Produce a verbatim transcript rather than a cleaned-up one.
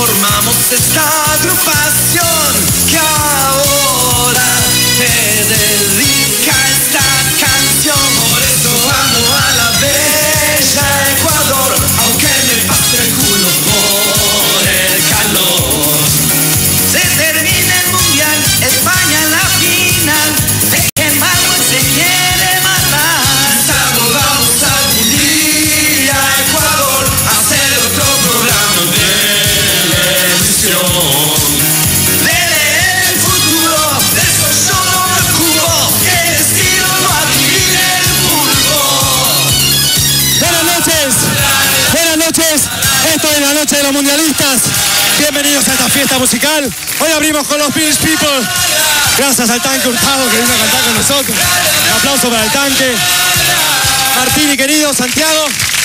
formamos esta agrupación que ahora te dedica esta canción. Por eso amo a la bella Ecuador, aunque me pase el culo por el calor. Se termina el mundial, España en la final, de que el mago se quiere matar. Estamos, vamos algún día a Ecuador a hacer otro programa de televisión. Lele el futuro, de eso yo no me ocupo, que el estilo no adquiere el fútbol. Buenas noches, buenas noches, esto es la noche de los mundialistas. Bienvenidos a esta fiesta musical. Hoy abrimos con los Village People. Gracias al Tanque Hurtado que vino a cantar con nosotros. Un aplauso para el Tanque. Martín y querido Santiago.